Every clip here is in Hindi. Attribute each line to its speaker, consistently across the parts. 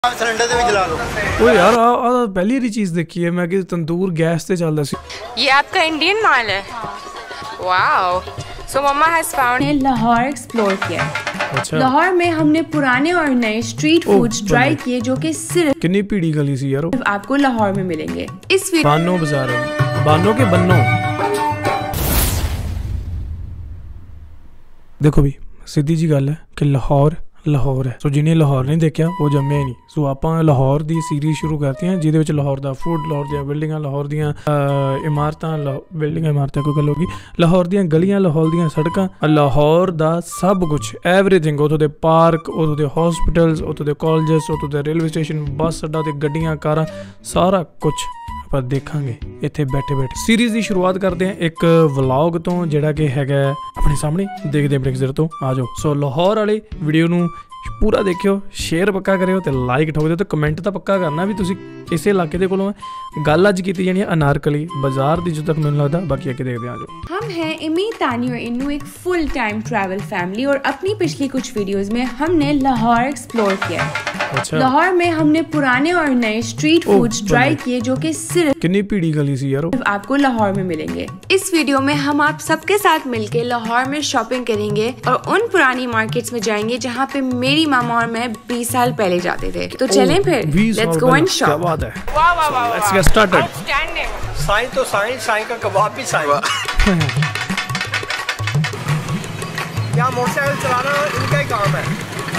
Speaker 1: सिलेंडर से भी जला लो।
Speaker 2: ओ यार आ पहली ही चीज देखी है मैं कि तंदूर गैस से चलता सी।
Speaker 3: ये आपका इंडियन माल है। Wow. So mama has found
Speaker 4: Lahore explore किया।
Speaker 2: अच्छा।
Speaker 4: लाहौर में हमने पुराने और नए स्ट्रीट फूड्स ट्राई किए जो कि सिर्फ
Speaker 2: कितनी पीढ़ी गली सी यार
Speaker 4: आपको लाहौर में मिलेंगे। इस
Speaker 2: बानो बाजार है, बानो के बन्नो। देखो भी सीधी जी गल है कि लाहौर लाहौर है। सो जिन्हें लाहौर नहीं देखा वो जम्मे नहीं। सो आप लाहौर दी सीरीज शुरू करते हैं जिहदे लाहौर दा फूड, लाहौर दी बिल्डिंगां, लाहौर दी इमारतां, बिल्डिंगां इमारतां कोई गल होगी, लाहौर दी गलियां, लाहौर दी सड़कां, लाहौर दा सब कुछ एवरीथिंग। उतों दे पार्क, उतों दे हॉस्पिटल्स, उतों दे कॉलेजेस, उतों दे रेलवे स्टेशन, बस अड्डा ते गड्डियां कारां, सारा कुछ पर देखांगे इत्थे बैठे बैठे। सीरीज़ की शुरुआत करते हैं एक व्लॉग तो जिहड़ा कि हैगा अपने सामने देखते हैं ब्रेक्स तो आ जाओ। सो लाहौर वाले वीडियो नू पूरा देखियो, शेयर पक्का करियो ते लाइक ठोक दिओ ते कमेंट तो पक्का करना भी तुसी इस इलाके दे कोलों है। गल अज कीती जानी है अनारकली बाजार दी, जो तक मैनूं लगदा बाकी अगे देखते हैं। आ जाओ।
Speaker 4: हम हैं इमी, तानी और इन्नू, एक फुल टाइम ट्रैवल फैमिली, और अपनी पिछली कुछ वीडियोस में हमने लाहौर एक्सप्लोर किया।
Speaker 2: अच्छा।
Speaker 4: लाहौर में हमने पुराने और नए स्ट्रीट फूड्स ट्राई किए जो कि सिर्फ
Speaker 2: कितनी पीढ़ी गली सी यार
Speaker 4: आपको लाहौर में मिलेंगे। इस वीडियो में हम आप सबके साथ मिलके लाहौर में शॉपिंग करेंगे और उन पुरानी मार्केट्स में जाएंगे जहाँ पे मेरी मामा और मैं 20 साल पहले जाते थे। तो चलें फिर, लेट्स गो एंड शॉप।
Speaker 2: क्या बात है।
Speaker 3: वाह वाह वाह।
Speaker 2: Let's get started.
Speaker 3: आउटस्टैंडिंग।
Speaker 1: साईं तो साईं, साईं का कबाब भी साईं। क्या मोटरसाइकिल चलाना इनका ही काम है।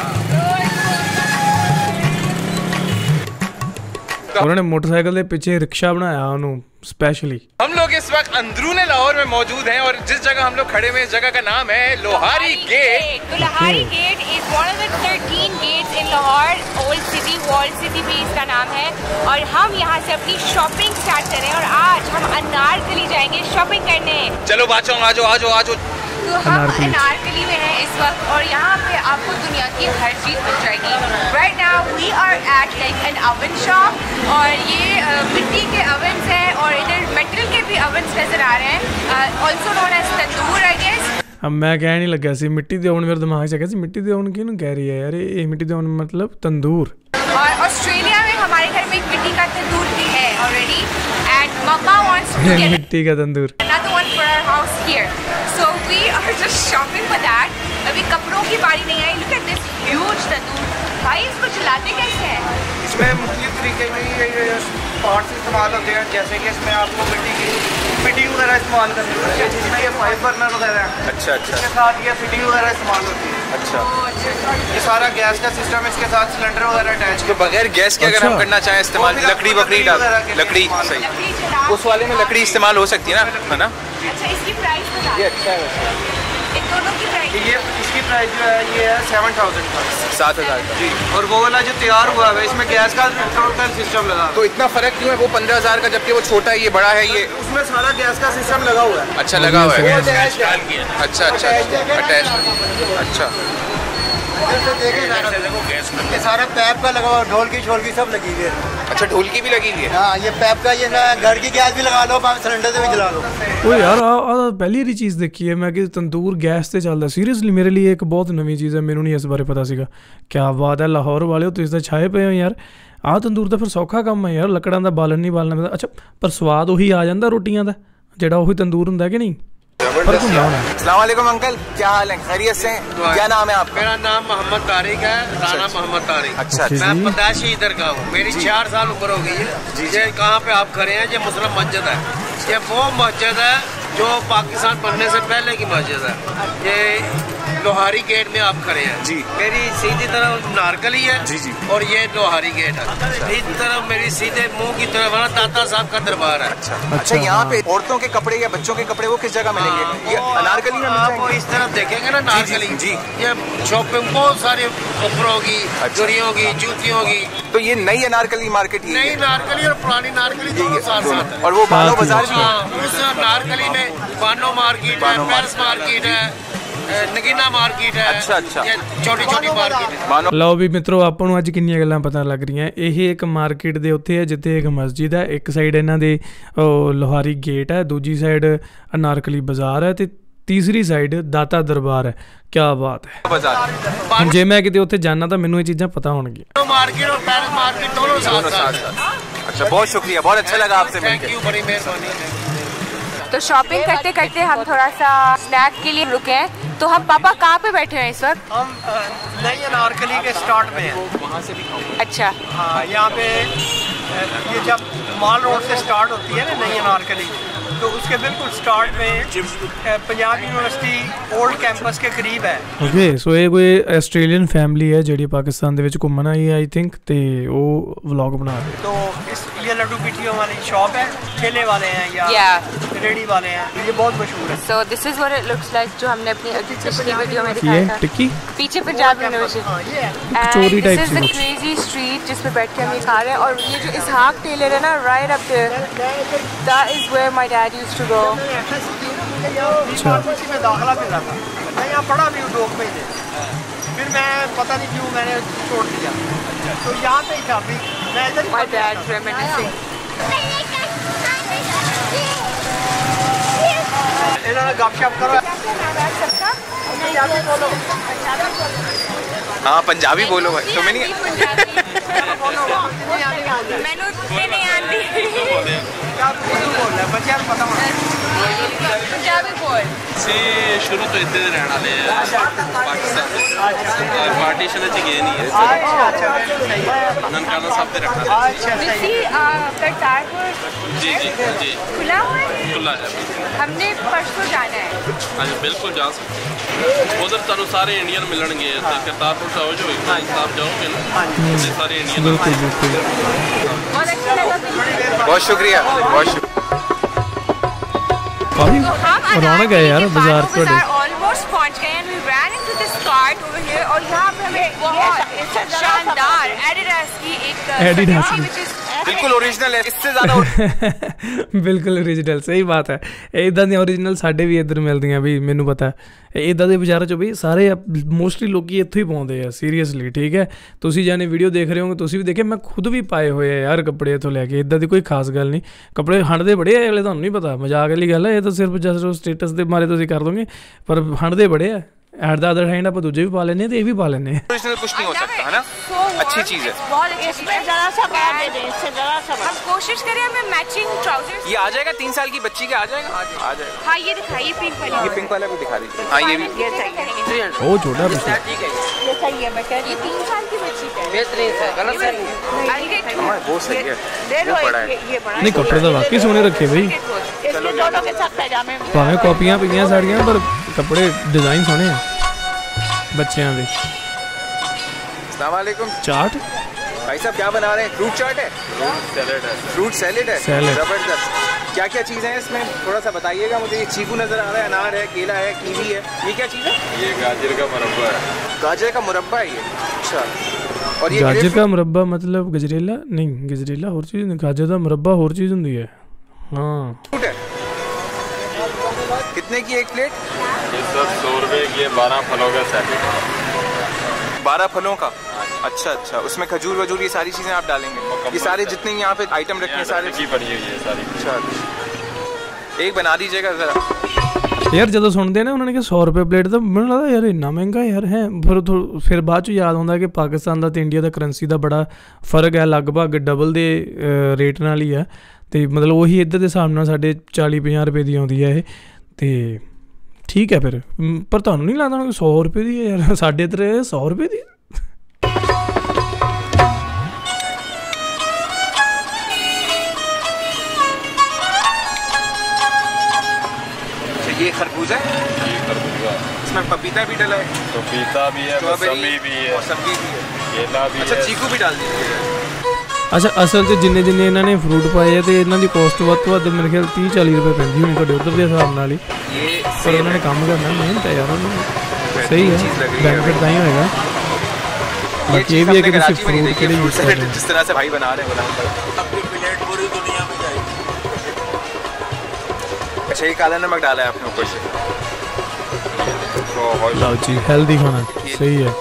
Speaker 2: उन्होंने मोटरसाइकिल के पीछे रिक्शा बनाया उन्होंने स्पेशली।
Speaker 5: हम लोग इस वक्त अंदरूने लाहौर में मौजूद हैं और जिस जगह हम लोग खड़े हुए इस जगह का नाम है लोहारी गेट।
Speaker 3: तो Lohari gate is one of the 13 gates in Lahore old city, walled city भी इसका नाम है। और हम यहाँ से अपनी शॉपिंग स्टार्ट करें और आज हम अनारकली जाएंगे शॉपिंग करने।
Speaker 5: चलो बादशाह आ जाओ आ जाओ आ जाओ।
Speaker 3: तो हम अनारकली में हैं इस वक्त और यहाँ पे आपको दुनिया की हर चीज़ मिल जाएगी। Right now we are at like an oven shop और ये मिट्टी के ओवन्स हैं और इधर मेटल के भी ओवन्स नजर आ रहे हैं, also known as tandoor I guess.
Speaker 2: अब मैं कह नहीं लगा सी मिट्टी दे ओवन, मेरे दिमाग से कहा मिट्टी दे ओवन क्यों कह रही है यार, ये मिट्टी दे ओवन मतलब तंदूर।
Speaker 3: और ऑस्ट्रेलिया में हमारे घर में एक मिट्टी का तंदूर भी है already and mama wants to get
Speaker 2: मिट्टी का तंदूर
Speaker 3: another one for our house here. So we are just shopping for that. अभी कपड़ों की बारी नहीं आई। Look at this huge तंदूर। भाई इसको चलाते कैसे हैं?
Speaker 1: इसमें मुख्तलिफ तरीके में पार्ट्स इस्तेमाल होते हैं, जैसे कि इसमें आपको मिट्टी की फिटिंग वगैरह इस्तेमाल करनी होती है, जिसमें ये पाइप बर्नर वगैरह है।
Speaker 5: अच्छा अच्छा।
Speaker 1: इसके साथ ये फिटिंग वगैरह इस्तेमाल होती है।
Speaker 5: अच्छा।
Speaker 1: ये सारा गैस का सिस्टम, इसके साथ सिलेंडर वगैरह अटैच।
Speaker 5: तो बगैर गैस के अगर हम करना चाहें इस्तेमाल, लकड़ी बकड़ी डाल, लकड़ी सही,
Speaker 3: लकड़ी चला
Speaker 5: उस वाले में लकड़ी इस्तेमाल हो सकती है ना, है ना।
Speaker 3: अच्छा इसकी प्राइस बता।
Speaker 5: ये अच्छा है।
Speaker 3: इन दोनों की प्राइस
Speaker 1: ये इसकी प्राइस जो है ये है 7000 का,
Speaker 5: 7000 का
Speaker 1: जी। और वो वाला जो तैयार हुआ है इसमें गैस का टोटल सिस्टम लगा।
Speaker 5: तो इतना फर्क क्यों है? वो 15000 का जबकि वो छोटा है, ये बड़ा है। ये
Speaker 1: उसमें सारा गैस का सिस्टम लगा हुआ है।
Speaker 5: अच्छा लगा हुआ है।
Speaker 1: अच्छा
Speaker 5: अच्छा अच्छा अटैच। अच्छा
Speaker 1: ये सारा पैप का लगा हुआ, ढोल की छोल की सब लगी हुई है।
Speaker 5: अच्छा ढोलकी भी लगी हुई है।
Speaker 1: हाँ ये पैप का, ये ना घर की गैस भी लगा लो, सिलेंडर से भी जला लो।
Speaker 2: ओ यार आ पहली ही चीज़ देखी है मैं कि तंदूर गैस से चलता। सीरियसली मेरे लिए एक बहुत नवी चीज़ है, मैनू नहीं इस बारे पता सीगा। क्या बात है, लाहौर वाले हो तुसीं तां छाए पे हो यार। आ तंदूर तो फिर सौखा काम है यार, लकड़ां दा बालन नहीं बालना पैंदा। अच्छा पर स्वाद उही आ जाता रोटियां दा जिहड़ा उही तंदूर हुंदा कि नहीं?
Speaker 5: अस्सलाम वालेकुम अंकल, क्या हाल है? खैरियत से? क्या नाम है आपका?
Speaker 6: मेरा नाम मोहम्मद तारिक है, राना मोहम्मद तारिक।
Speaker 5: अच्छा
Speaker 6: मैं पैदाइशी इधर का हूँ, मेरी 4 साल उम्र हो गई है। ये कहाँ पे आप खड़े हैं, ये मुस्लिम मस्जिद है। ये वो मस्जिद है जो पाकिस्तान बनने से पहले की मस्जिद है। ये लोहारी गेट में आप खड़े हैं
Speaker 5: जी।
Speaker 6: मेरी सीधी तरफ नारकली है
Speaker 5: जी जी।
Speaker 6: और ये लोहारी गेट है। इस तरफ मेरी सीधे मुंह की तरफ है दाता साहब का दरबार है।
Speaker 5: अच्छा यहाँ पे औरतों के कपड़े या बच्चों के कपड़े वो किस जगह मिलेंगे? ये अनारकली में
Speaker 6: आप इस तरफ देखेंगे ना नारकली
Speaker 5: जी।
Speaker 6: ये शॉपिंग बहुत सारे कपड़ों की, चुड़ियों की, जूतियों की।
Speaker 5: तो ये नई अनारकली मार्केट ही
Speaker 6: नई नारकली और पुरानी नारकली दोनों साथ साथ है।
Speaker 5: और वो बानो बाजार भी है।
Speaker 6: उस नारकली में बानो मार्केट है, पेरिस मार्केट है, नगीना मार्केट है।
Speaker 5: अच्छा अच्छा।
Speaker 6: छोटी छोटी मार्केट है।
Speaker 2: ਲਓ ਵੀ ਮਿੱਤਰੋ ਆਪਾਂ ਨੂੰ ਅੱਜ ਕਿੰਨੀਆਂ ਗੱਲਾਂ ਪਤਾ ਲੱਗ ਰਹੀਆਂ। ਇਹ ਇੱਕ ਮਾਰਕੀਟ ਦੇ ਉੱਤੇ ਹੈ ਜਿੱਥੇ ਇੱਕ ਮਸਜਿਦ ਹੈ, ਇੱਕ ਸਾਈਡ ਇਹਨਾਂ ਦੇ ਲੋਹਾਰੀ ਗੇਟ ਹੈ, ਦੂਜੀ ਸਾਈਡ ਅਨਾਰਕਲੀ ਬਾਜ਼ਾਰ ਹੈ ਤੇ तीसरी साइड दाता दरबार है। क्या बात है।
Speaker 5: बाजार
Speaker 2: जे मैं किते उत्थे जाना तो मैनू ये चीज़ां पता होणगियां।
Speaker 6: मार्केट और पेरिस मार्केट दोनों साथ।
Speaker 5: अच्छा, बहुत शुक्रिया, बहुत अच्छा लगा आपसे
Speaker 6: थैंक
Speaker 5: मिलकर।
Speaker 6: यू, बड़ी मेहरबानी।
Speaker 3: तो शॉपिंग करते करते हम थोड़ा सा स्नैक के लिए रुके हैं। तो हम पापा कहाँ पे बैठे हैं इस वक्त?
Speaker 7: हम नई अनारकली के स्टार्ट में हैं।
Speaker 3: अच्छा,
Speaker 7: हाँ, यहाँ पे ये जब माल रोड से स्टार्ट होती है ना नई अनारकली, तो उसके बिल्कुल स्टार्ट में पंजाब यूनिवर्सिटी ओल्ड कैंपस के करीब है।
Speaker 2: ओके, सो ये कोई ऑस्ट्रेलियन फैमिली है जिहड़ी पाकिस्तान दे विच घुम्मण आई आई थिंक, ते वो व्लॉग बना रहे।
Speaker 7: तो ये लड्डू पिठियों वाली शॉप है, ठेले वाले हैं या रेडी वाले हैं, ये बहुत मशहूर है।
Speaker 3: So this is what it looks like, जो हमने अपनी पिछली वीडियो में
Speaker 2: ये
Speaker 3: दिखाया था।
Speaker 2: टिक्की
Speaker 3: पीछे Punjab university,
Speaker 2: kachori type
Speaker 3: this is
Speaker 2: see
Speaker 3: the
Speaker 2: कुछ।
Speaker 3: क्रेजी स्ट्रीट जिस पे बैठ के हम ये खा रहे हैं। और ये जो इसहाक टेलर है ना, right up there, that is where my dad used to go.
Speaker 7: अच्छा, इसी में दाखिला मिला था, मैं यहाँ पढ़ा भी हूँ 2 महीने, फिर मैं पता नहीं क्यों मैंने छोड़ दिया, तो यहाँ पे ही था। मैं इधर
Speaker 3: माय डैड रेमिनिसिंग।
Speaker 7: इन्होंने गपशप करो।
Speaker 5: हाँ, पंजाबी बोलो भाई। तो मैं नहीं
Speaker 3: मैनू नहीं आती पंजाबी बोल।
Speaker 8: शुरू तो इतने रहने वाले हैं पाकिस्तान पार्टीशन गए नहीं है ननकाना साहब रखना।
Speaker 3: करतारपुर
Speaker 8: जी जी जी
Speaker 3: खुला हुआ है,
Speaker 8: खुला है।
Speaker 3: हमने परसों जाना है।
Speaker 8: हाँ जी, बिल्कुल जा सकते उधर तुम सारे इंडियन मिलणगे। करतारपुर साहब जो साहब जाओगे ना, सारे इंडियन।
Speaker 2: बिल्कुल बिल्कुल,
Speaker 3: बहुत अच्छा लगा।
Speaker 5: बहुत शुक्रिया, बहुत शुक्रिया।
Speaker 2: काफी रौनक है यार बाजार पे।
Speaker 3: ऑलमोस्ट पहुंच गए हैं। We ran into this cart over here और यहाँ पे हमें बहुत शानदार एडिडास की एक
Speaker 2: Adidas की।
Speaker 3: which is
Speaker 5: बिल्कुल ओरिजिनल है, इससे ज्यादा
Speaker 2: बिल्कुल ओरिजिनल, सही बात है। इदां दी ओरिजिनल साडे भी इधर मिलदियां भी, मैनू पता है। इदां दे बाजारां चों भी सारे मोस्टली लोग इत्थों ही पाउंदे आ, सीरीयसली। ठीक है, तुसीं जाने वीडियो देख रहे होगे, तुसीं भी देखे, मैं खुद भी पाए हुए हैं यार कपड़े इत्थों लैके। इदां दी कोई खास गल नहीं, कपड़े हंडदे बड़े है अगले, तुहानूं नहीं पता, मजाक वाली गल है। ये तो सिर्फ जस्ट स्टेटस दे मारे तुसीं कर दोगे, पर हंडदे बड़े है। एट द अदर हैंड आप दूजे भी पा लेने, तो ये भी पा लेने।
Speaker 5: ओरिजिनल कुछ नहीं हो सकता है ना, अच्छी चीज है।
Speaker 3: इसमें जरा सा बढ़ा दे, इससे जरा सा हम कोशिश करें हमें मैचिंग ट्राउजर्स।
Speaker 5: ये आ जाएगा 3 साल की बच्ची के, आ जाएगा, आ जाएगा।
Speaker 3: हाँ, ये दिखाइए पिंक वाला।
Speaker 5: ये पिंक वाला भी दिखा दीजिए। हाँ, ये भी
Speaker 3: ये चाहिए।
Speaker 2: ओ छोटा बच्चा,
Speaker 3: ये सही है बेटा, ये 3 साल की बच्ची है। बेहतरीन है, गलत है।
Speaker 5: हाँ, वो सही है, वो बड़ा है।
Speaker 3: ये बड़ा
Speaker 2: नहीं कपड़े तो वाकई सोने रखे भाई।
Speaker 3: इसके दोनों के साथ पैजामे में
Speaker 2: भावें कॉपियां पियां साड़ियां, पर कपड़े डिजाइन सोने हैं बच्चियां भी।
Speaker 5: अस्सलाम वालेकुम।
Speaker 2: चाट
Speaker 5: भाई साहब क्या बना रहे हैं? फ्रूट चाट है, फ्रूट सैलेड है,
Speaker 2: सैलेड।
Speaker 5: जबरदस्त। क्या क्या चीज़ें हैं इसमें, थोड़ा सा बताइएगा मुझे। ये चीकू नजर आ रहा है, अनार है, केला है, कीवी है, ये क्या चीज़ है?
Speaker 8: ये गाजर का मुरब्बा है।
Speaker 5: गाजर का मुरब्बा है ये, अच्छा। और ये
Speaker 2: गाजर का मुरब्बा मतलब गजरेला नहीं, गजरेला और चीज़, गाजर का मुरब्बा और चीज़ होती है। हाँ,
Speaker 5: फ्रूट है। कितने की एक प्लेट?
Speaker 8: ये सब 100 रुपए की, 12 फलों का सेट।
Speaker 5: 12 फलों का, अच्छा अच्छा। उसमें खजूर वजूर ये सारी चीज़ें आप डालेंगे? ये सारे जितने यहाँ पे आइटम रखे हैं सारे
Speaker 8: की पड़ी हुई है सारी।
Speaker 5: अच्छा, एक बना दीजिएगा ज़रा।
Speaker 2: यार ਜਦੋਂ ਸੁਣਦੇ ਨੇ ਉਹਨਾਂ ਨੇ ਕਿ 100 ਰੁਪਏ ਪਲੇਟ, ਤਾਂ ਮੈਨੂੰ ਲੱਗਦਾ ਯਾਰ ਇੰਨਾ ਮਹਿੰਗਾ ਯਾਰ ਹੈ। ਫਿਰ ਬਾਅਦ 'ਚ ਯਾਦ ਆਉਂਦਾ ਕਿ ਪਾਕਿਸਤਾਨ ਦਾ ਤੇ ਇੰਡੀਆ ਦਾ ਕਰੰਸੀ ਦਾ ਬੜਾ ਫਰਕ ਹੈ, ਲਗਭਗ ਡਬਲ ਦੇ ਰੇਟ ਨਾਲ ਹੀ ਹੈ। ਤੇ ਮਤਲਬ ਉਹੀ ਇੱਧਰ ਦੇ ਹਿਸਾਬ ਨਾਲ ਸਾਡੇ 40-50 ਰੁਪਏ ਦੀ ਆਉਂਦੀ ਹੈ ਇਹ। ਤੇ ਠੀਕ ਹੈ ਫਿਰ, ਪਰ ਤੁਹਾਨੂੰ ਨਹੀਂ ਲੱਗਦਾ ਕਿ 100 ਰੁਪਏ ਦੀ ਹੈ ਯਾਰ? ਸਾਡੇ ਇੱਧਰ 100 ਰੁਪਏ ਦੀ।
Speaker 5: ये खरबूजा है, इसमें पपीता भी डला है,
Speaker 8: पपीता भी है, मौसमी भी है, केला भी है।
Speaker 5: अच्छा, चीकू भी डाल दीजिए।
Speaker 2: ਅੱਛਾ, ਅਸਲ 'ਚ ਜਿੰਨੇ ਇਹਨਾਂ ਨੇ ਫਰੂਟ ਪਾਏ ਆ, ਤੇ ਇਹਨਾਂ ਦੀ ਕੋਸਟ ਵੱਧ ਤੋਂ ਵੱਧ ਮੇਰੇ ਖਿਆਲ 30-40 ਰੁਪਏ ਪੈਂਦੀ ਹੋਣੀ ਤੁਹਾਡੇ ਉੱਧਰ ਦੇ ਹਿਸਾਬ ਨਾਲ ਹੀ। ਪਰ ਉਹਨਾਂ ਨੇ ਕੰਮ ਕਰਨਾ, ਮਿਹਨਤ ਹੈ ਯਾਰ ਉਹਨਾਂ ਨੂੰ। ਸਹੀ ਹੈ, ਬੈਨੀਫਿਟ ਤਾਂ ਹੀ ਹੋਏਗਾ। बाकी ये भी है कि फ्रूट के लिए यूज कर रहे हैं,
Speaker 5: जिस तरह से भाई बना रहे हैं
Speaker 6: पूरी दुनिया में जाएगी।
Speaker 5: अच्छा, ये काला नमक डाला है आपने ऊपर से।
Speaker 2: लाओ जी, हेल्दी खाना सही है।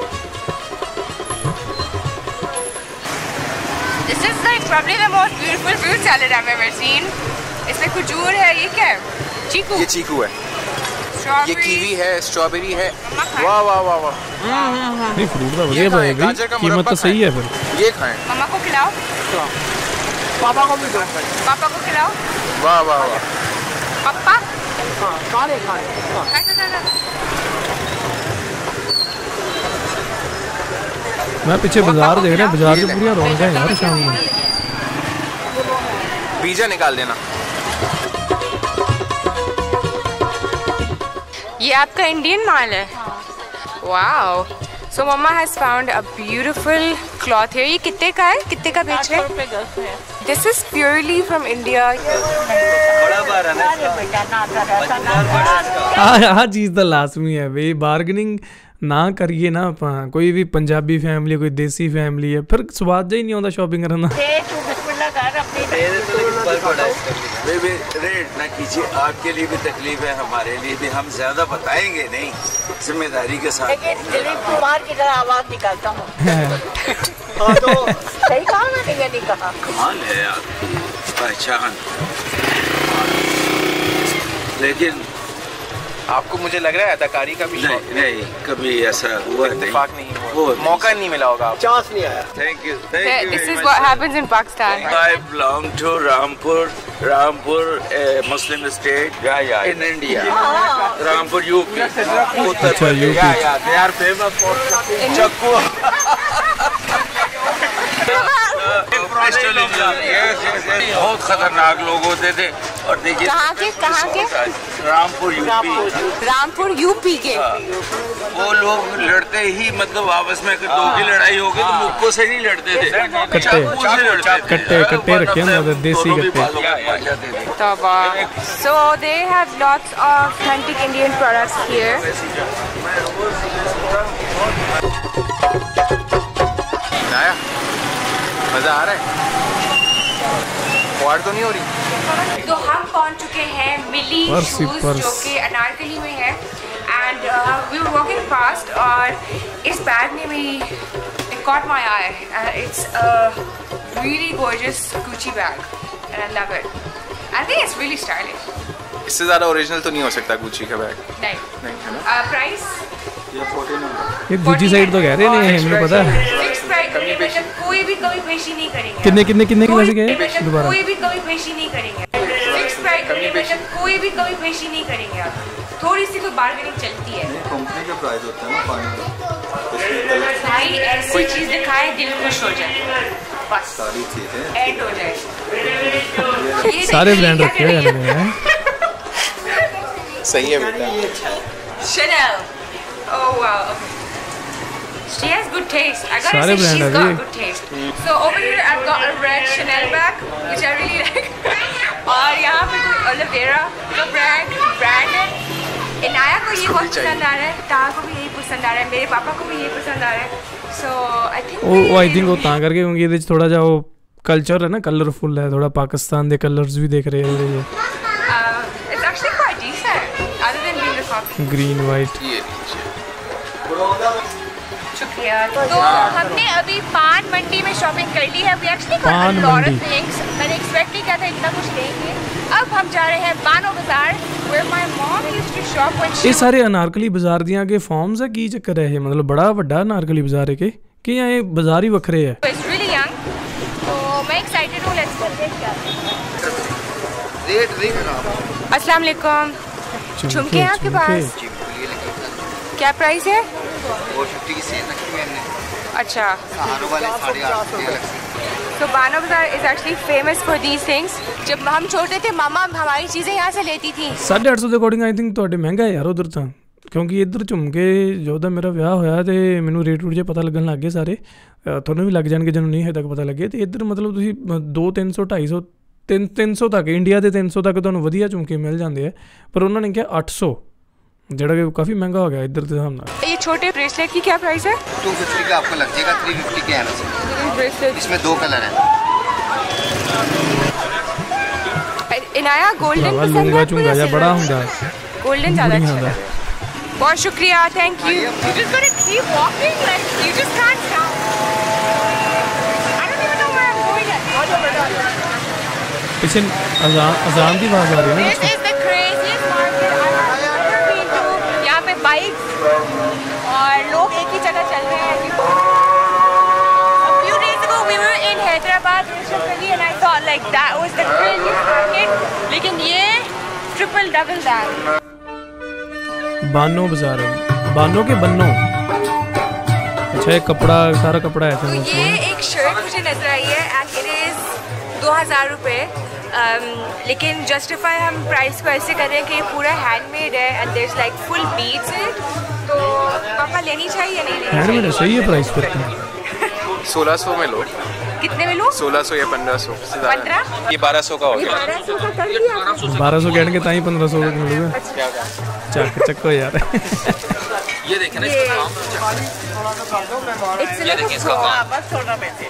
Speaker 3: This is like probably the most beautiful fruit salad I've ever seen. इसमें खजूर है, ये क्या है? चीकू।
Speaker 5: ये चीकू है। ये कीवी है, स्ट्रॉबेरी है। वाह वाह वाह वाह।
Speaker 2: नहीं फ्रूट तो बढ़िया भाई, कीमत तो सही है फिर।
Speaker 5: ये खाएं।
Speaker 3: मम्मा को खिलाओ,
Speaker 7: पापा को भी दो।
Speaker 3: पापा को खिलाओ।
Speaker 5: वाह वाह वाह।
Speaker 3: पापा
Speaker 7: खाने
Speaker 2: मैं पीछे बाजार देख रहा हूँ, बाजार की पूरी रौनक है यार शाम में।
Speaker 5: बीजा निकाल देना।
Speaker 3: ये आपका इंडियन माल है? Wow. So mama has found a beautiful cloth है। ये कितने का है, कितने का बेच रहे हैं? This is purely from India.
Speaker 2: हाँ चीज़ तो लाजमी है भाई, बार्गेनिंग ना करिए ना ਆਪਾਂ। कोई भी पंजाबी फैमिली, कोई देसी फैमिली है, फिर स्वाद ही नहीं आता शॉपिंग करना।
Speaker 9: रेट ना कीजिए, आपके लिए भी तकलीफ है, हमारे लिए भी। हम ज्यादा बताएंगे नहीं, जिम्मेदारी के साथ।
Speaker 10: कुमार की तरह आवाज निकालता हूँ। तो सही कहा मैंने या नहीं कहा?
Speaker 9: कमाल है आपकी पहचान। लेकिन
Speaker 5: आपको मुझे लग रहा है अदाकारी का भी शौक
Speaker 9: नहीं, कभी ऐसा हुआ
Speaker 5: इत्तेफाक नहीं हुआ, मौका नहीं मिला होगा,
Speaker 7: चांस नहीं आया।
Speaker 9: Thank you.
Speaker 3: This is what happens in Pakistan.
Speaker 9: I belong to Rampur Muslim state in India. Rampur UP.
Speaker 2: अच्छा UP.
Speaker 9: They are famous for chakku. बहुत खतरनाक लोग होते थे। और देखिए
Speaker 3: कहाँ के?
Speaker 9: रामपुर यूपी।
Speaker 3: रामपुर यूपी के।
Speaker 9: वो लोग लड़ते ही मतलब आपस में अगर दो की लड़ाई हो गई तो मुक्कों से नहीं लड़ते थे, चाकू से लड़ते थे।
Speaker 2: कट्टे रखे हैं देसी कट्टे।
Speaker 3: So they have lots of authentic Indian products here.
Speaker 5: मजा आ रहा है? वार तो नहीं हो रही?
Speaker 3: तो हम पहुंच चुके हैं मिली शूज जो कि अनारकली में है। And we were walking fast और इस बैग ने मेरी it caught my eye and it's a really gorgeous Gucci bag and I love it. I think it's really stylish.
Speaker 5: इससे ज़्यादा ओरिजिनल तो नहीं हो सकता गुची का बैग।
Speaker 3: नहीं
Speaker 5: है ना?
Speaker 3: प्राइस
Speaker 2: ये गुची साइड तो कह रहे नहीं है, मुझे पता है।
Speaker 3: फिक्स प्राइस, मतलब कोई भी कमी पेशी नहीं करेंगे।
Speaker 2: कितने की वैसे गए दोबारा?
Speaker 3: कोई भी कमी पेशी नहीं करेंगे। फिक्स प्राइस, मतलब कोई भी कमी पेशी नहीं करेंगे आप। थोड़ी सी तो बार्गेनिंग चलती है।
Speaker 11: कंपनी के प्राइस होते हैं ना
Speaker 3: भाई ऐसी चीज दिखाए दिल खुश हो जाए, बस
Speaker 11: सारी चीजें
Speaker 3: एंड हो जाए।
Speaker 2: सारे ब्रांड रखे हैं यार।
Speaker 5: सही है बेटा।
Speaker 3: Chanel. Oh wow. She has good taste. I gotta say she's got good taste. So over here I've got a red Chanel bag which I really like. और यहाँ पे कोई Aloe Vera का brand है। इनाया को ये बहुत पसंद आ रहा है, ताहा को भी यही पसंद आ रहा है, मेरे पापा को भी यही पसंद आ रहा है। So I think
Speaker 2: I think वो तां करके क्योंकि ये थोड़ा जा वो कल्चर है ना, कलरफुल है थोड़ा, पाकिस्तान दे कलर्स भी देख रहे हैं ये।
Speaker 3: It's actually quite decent other than being the coffee.
Speaker 2: Green white.
Speaker 3: शुक्रिया। तो हमने अभी पान मंडी में शॉपिंग कर ली है। We actually got a lot of things. मैंने एक्सपेक्ट नहीं किया था इतना कुछ लेंगे। अब हम जा रहे हैं बानो बाजार where my mom used to shop when she।
Speaker 2: ये सारे अनारकली बाजार दियां के फॉर्म्स है, की चक्कर है ये? मतलब बड़ा वड्डा अनारकली बाजार है कि ये बाजार ही वखरे है?
Speaker 3: It's really young. तो मैं एक्साइटेड हूँ, लेट्स गो। अस्सलाम वालेकुम। झुमके हैं आपके पास? क्या प्राइस है?
Speaker 1: वो 50 की सेल रखी है हमने।
Speaker 3: अच्छा।
Speaker 1: सहारों वाले 8.5 अलग से।
Speaker 3: तो Bano Bazaar is actually famous for these things. जब हम छोटे थे मामा हमारी चीज़ें यहाँ से लेती थी।
Speaker 2: 850 ਦੇ ਅਕੋਰਡਿੰਗ आई थिंक ਤੁਹਾਡੇ ਮਹਿੰਗਾ ਹੈ ਯਾਰ ਉਧਰ ਤਾਂ, ਕਿਉਂਕਿ ਇੱਧਰ ਝੁਮਕੇ ਜਦੋਂ ਮੇਰਾ ਵਿਆਹ ਹੋਇਆ ਤੇ ਮੈਨੂੰ ਰੇਟ ਰੂਟ ਜੇ ਪਤਾ ਲੱਗਣ ਲੱਗ ਗਏ ਸਾਰੇ, ਤੁਹਾਨੂੰ ਵੀ ਲੱਗ ਜਾਣਗੇ ਜਿਹਨੂੰ ਨਹੀਂ ਹਜੇ ਤੱਕ ਪਤਾ ਲੱਗੇ। ਤੇ ਇੱਧਰ ਮਤਲਬ ਤੁਸੀਂ 200, 300, 250, 300 ਤੱਕ, ਇੰਡੀਆ ਦੇ 300 ਤੱਕ ਤੁਹਾਨੂੰ ਵਧੀਆ ਝੁਮਕੇ ਮਿਲ ਜਾਂਦੇ ਆ, ਪਰ ਉਹਨਾਂ ਨੇ ਕਿਹਾ 800, ਜਿਹੜਾ कि काफ़ी महंगा हो गया इधर के सामने।
Speaker 3: ये छोटे ब्रेसलेट की क्या प्राइस है?
Speaker 1: 250 का आपको लग जाएगा, 350 के आना चाहिए।
Speaker 3: ब्रेसलेट
Speaker 1: इसमें 2 कलर हैं।
Speaker 3: इनाया गोल्डन पसंद है?
Speaker 2: बड़ा होता है
Speaker 3: गोल्डन ज़्यादा अच्छा है। बहुत शुक्रिया, thank you. You just gotta keep walking, like you just can't stop. I don't even know where I'm going at.
Speaker 2: पीछे अजान की आवाज़ आ रही है ना?
Speaker 3: This is the craziest market I've ever been और लोग एक ही जगह चल रहे हैं। A few days ago we were in Hyderabad and I thought like that was the craziest market, लेकिन ये triple double that।
Speaker 2: बानो बाजार है, बानो के बन्नो। अच्छा, एक कपड़ा, सारा कपड़ा है।
Speaker 3: तो ये एक शर्ट मुझे नजर आई है एंड इट इज़ 2000 रुपये। लेकिन जस्टिफाई हम प्राइस को ऐसे कर रहे हैं कि ये पूरा हैंडमेड है and there is like full beads in it. तो पापा लेनी चाहिए या नहीं लेनी चाहिए?
Speaker 2: हैंडमेड है, सही है प्राइस पर।
Speaker 5: 1600 में लो।
Speaker 3: कितने में लो?
Speaker 5: 1600 या 1500 से ज़्यादा।
Speaker 3: 15?
Speaker 5: ये 1200 का हो गया।
Speaker 3: 1200 का कर दिया।
Speaker 2: 1200 कहने के ताई 1500 का मिलेगा। चक चक्को यार।
Speaker 9: ये देखें ना इसका काम। ये देखिए इसका काम।
Speaker 10: बस थोड़ा पैसे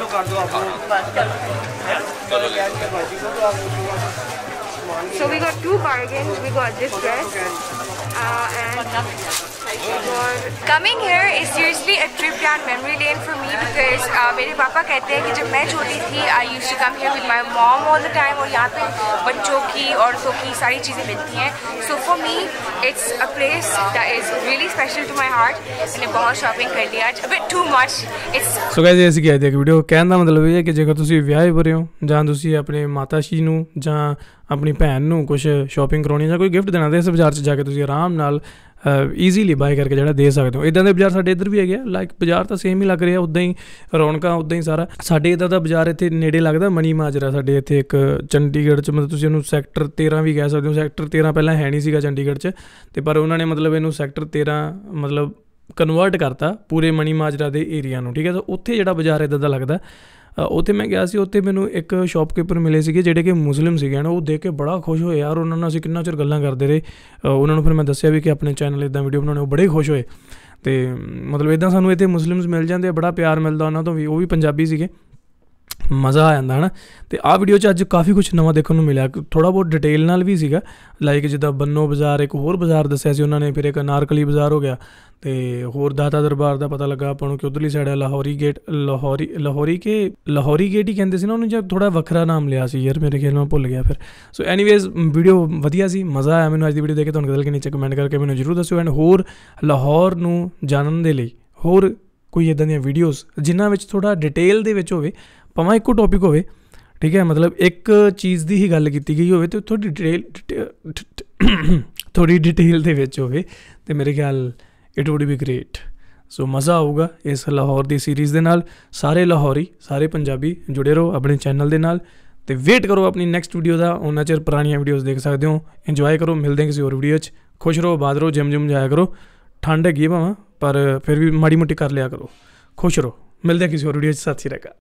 Speaker 3: So we got 2 bargains. We got this dress and coming here is seriously a trip down memory lane for me because मेरे पापा कहते हैं कि जब मैं छोटी थी I used to come here with my mom all the time और यहाँ पे बच्चों की औरतों की सारी चीज़ें मिलती हैं। So for me it's a place that is really special to my heart। मैंने बहुत शॉपिंग कर लिया आज, a bit too much।
Speaker 2: So guys, ਅਸੀਂ ਕੀ ਦੇਖਿਆ ਵੀਡੀਓ ਕਹਿਣ ਦਾ ਮਤਲਬ ਇਹ ਹੈ ਕਿ ਜੇਕਰ ਤੁਸੀਂ ਵਿਆਹੇ ਬਰੇ ਹੋ ਜਾਂ ਤੁਸੀਂ ਆਪਣੇ ਮਾਤਾ ਜੀ ਨੂੰ ਜਾਂ ਆਪਣੀ ਭੈਣ ਨੂੰ ਕੁਝ ਸ਼ਾਪਿੰਗ ਕਰਾਉਣੀ ਜਾਂ ਕੋਈ ਗਿਫਟ ਦੇਣਾ ਤੇ ਇਸ ਬਾਜ਼ਾਰ 'ਚ ਜਾ ਕੇ ਤੁਸੀਂ ਆਰਾਮ ਨਾਲ ਈਜ਼ੀਲੀ ਬਾਏ ਕਰਕੇ ਜਿਹੜਾ ਦੇ ਸਕਦੇ ਹੋ। ਇੱਦਾਂ ਦੇ ਬਾਜ਼ਾਰ ਸਾਡੇ ਇੱਧਰ ਵੀ ਹੈਗੇ ਆ, ਲਾਈਕ ਬਾਜ਼ਾਰ ਤਾਂ ਸੇਮ ਹੀ ਲੱਗ ਰਿਹਾ, ਉੱਦਾਂ ਹੀ ਰੌਣਕਾਂ, ਉੱਦਾਂ ਹੀ ਸਾਰਾ। ਸਾਡੇ ਇੱਦਾਂ ਦਾ ਬਾਜ਼ਾਰ ਇੱਥੇ ਨੇੜੇ ਲੱਗਦਾ ਮਨੀ ਮਾਜਰਾ, ਸਾਡੇ ਇੱਥੇ ਇੱਕ ਚੰਡੀਗੜ੍ਹ 'ਚ, ਮਤਲਬ ਤੁਸੀਂ ਉਹਨੂੰ ਸੈਕਟਰ 13 ਵੀ ਕਹਿ ਸਕਦੇ ਹੋ। ਸੈਕਟਰ 13 ਪਹਿਲਾਂ ਹੈ ਨਹੀਂ ਸੀਗਾ ਚੰਡੀਗੜ੍ਹ 'ਚ, ਅਤੇ ਪਰ ਉਹਨਾਂ ਨੇ ਮਤਲਬ ਇਹਨੂੰ ਸੈਕਟਰ 13 ਮਤਲਬ ਕਨਵਰਟ ਕਰਤਾ ਪੂਰੇ ਮਨੀ ਮਾਜਰਾ ਦੇ ਏਰੀਆ ਨੂੰ, ਠੀਕ ਹੈ। ਤਾਂ ਉੱਥੇ ਜਿਹੜਾ ਬਾਜ਼ਾਰ ਇੱਦਾਂ ਦਾ ਲੱਗਦਾ, ਉੱਥੇ ਮੈਂ ਗਿਆ ਸੀ। ਉੱਥੇ ਮੈਨੂੰ ਇੱਕ ਸ਼ੌਪਕੀਪਰ ਮਿਲੇ ਸੀਗੇ ਜਿਹੜੇ ਕਿ ਮੁਸਲਿਮ ਸੀਗੇ ਨਾ, ਉਹ ਦੇਖ ਕੇ ਬੜਾ ਖੁਸ਼ ਹੋਏ ਯਾਰ। ਉਹਨਾਂ ਨਾਲ ਅਸੀਂ ਕਿੰਨਾ ਚਿਰ ਗੱਲਾਂ ਕਰਦੇ ਰਹੇ। ਉਹਨਾਂ ਨੂੰ ਫਿਰ ਮੈਂ ਦੱਸਿਆ ਵੀ ਕਿ ਆਪਣੇ ਚੈਨਲ ਇੱਦਾਂ ਵੀਡੀਓ ਬਣਾਉਣੇ, ਉਹ ਬੜੇ ਖੁਸ਼ ਹੋਏ। ਅਤੇ ਮਤਲਬ ਇੱਦਾਂ ਸਾਨੂੰ ਇੱਥੇ ਮੁਸਲਿਮਸ ਮਿਲ ਜਾਂਦੇ ਆ, ਬੜਾ ਪਿਆਰ ਮਿਲਦਾ ਉਹਨਾਂ ਤੋਂ ਵੀ। ਉਹ ਵੀ ਪੰਜਾਬੀ ਸੀਗੇ, ਮਜ਼ਾ ਆ ਜਾਂਦਾ ਹੈ ਨਾ। ਅਤੇ ਆਹ ਵੀਡੀਓ 'ਚ ਅੱਜ ਕਾਫੀ ਕੁਛ ਨਵਾਂ ਦੇਖਣ ਨੂੰ ਮਿਲਿਆ, ਥੋੜ੍ਹਾ ਬਹੁਤ ਡਿਟੇਲ ਨਾਲ ਵੀ ਸੀਗਾ। ਲਾਈਕ ਜਿੱਦਾਂ ਬੰਨੋ ਬਾਜ਼ਾਰ, ਇੱਕ ਹੋਰ ਬਾਜ਼ਾਰ ਦੱਸਿਆ ਸੀ ਉਹਨਾਂ ਨੇ, ਫਿਰ ਇੱਕ ਅਨਾਰਕਲੀ ਬਾਜ਼ਾਰ ਹੋ ਗਿਆ, ਅਤੇ ਹੋਰ ਦਾਤਾ ਦਰਬਾਰ ਦਾ ਪਤਾ ਲੱਗਾ ਆਪਾਂ ਨੂੰ ਕਿ ਉੱਧਰਲੀ ਸਾਈਡ ਹੈ ਲਾਹੌਰੀ ਗੇਟ। ਲਾਹੌਰੀ ਗੇਟ ਹੀ ਕਹਿੰਦੇ ਸੀ ਨਾ ਉਹਨੂੰ, ਜਾਂ ਥੋੜ੍ਹਾ ਵੱਖਰਾ ਨਾਮ ਲਿਆ ਸੀ ਯਾਰ, ਮੇਰੇ ਖਿਆਲ ਨਾਲ ਭੁੱਲ ਗਿਆ ਫਿਰ। ਸੋ ਐਨੀਵੇਜ਼ ਵੀਡੀਓ ਵਧੀਆ ਸੀ, ਮਜ਼ਾ ਆਇਆ ਮੈਨੂੰ ਅੱਜ ਦੀ ਵੀਡੀਓ ਦੇਖ ਕੇ। ਤੁਹਾਨੂੰ ਕਿਹਦੇ ਨੀਚੇ ਕਮੈਂਟ ਕਰਕੇ ਮੈਨੂੰ ਜ਼ਰੂਰ ਦੱਸਿਓ। ਐਂਡ ਹੋਰ ਲਾਹੌਰ ਨੂੰ ਜਾਣਨ ਦੇ ਲਈ ਹੋਰ ਕੋਈ ਇੱਦਾਂ ਦੀਆਂ ਵੀਡੀਓਜ਼ ਜਿਨ੍ਹਾਂ ਵਿੱਚ ਥੋੜ੍ਹਾ ਡਿਟੇਲ ਦੇ ਵਿੱਚ ਹੋਵੇ, ਭਾਵੇਂ ਇੱਕੋ ਟੌਪਿਕ ਹੋਵੇ, ਠੀਕ ਹੈ, ਮਤਲਬ ਇੱਕ ਚੀਜ਼ ਦੀ ਹੀ ਗੱਲ ਕੀਤੀ ਗਈ ਹੋਵੇ ਅਤੇ ਥੋੜ੍ਹੀ ਡਿਟੇਲ ਦੇ ਵਿੱਚ ਹੋਵੇ, ਅਤੇ ਮੇਰੇ ਖਿਆਲ it would be great. So ਮਜ਼ਾ ਆਊਗਾ ਇਸ ਲਾਹੌਰ ਦੀ ਸੀਰੀਜ਼ ਦੇ ਨਾਲ। ਸਾਰੇ ਲਾਹੌਰੀ, ਸਾਰੇ ਪੰਜਾਬੀ ਜੁੜੇ ਰਹੋ ਆਪਣੇ ਚੈਨਲ ਦੇ ਨਾਲ, ਅਤੇ ਵੇਟ ਕਰੋ ਆਪਣੀ ਨੈਕਸਟ ਵੀਡੀਓ ਦਾ। ਉਹਨਾਂ ਚਿਰ ਪੁਰਾਣੀਆਂ ਵੀਡੀਓਜ਼ ਦੇਖ ਸਕਦੇ ਹੋ। ਇੰਜੋਏ ਕਰੋ, ਮਿਲਦੇ ਕਿਸੇ ਹੋਰ ਵੀਡੀਓ 'ਚ। ਖੁਸ਼ ਰਹੋ, ਆਬਾਦ ਰਹੋ, ਜਿਮ ਜਾਇਆ ਕਰੋ। ਠੰਡ ਹੈਗੀ ਭਾਵੇਂ, ਪਰ ਫਿਰ ਵੀ ਮਾੜੀ ਮੋਟੀ ਕਰ ਲਿਆ ਕਰੋ। ਖੁਸ਼ ਰਹੋ, ਮਿਲਦੇ ਕਿਸੇ ਹੋਰ ਵੀਡੀਓ 'ਚ। ਸਤਿ ਸ਼੍ਰੀ ਅਕਾਲ।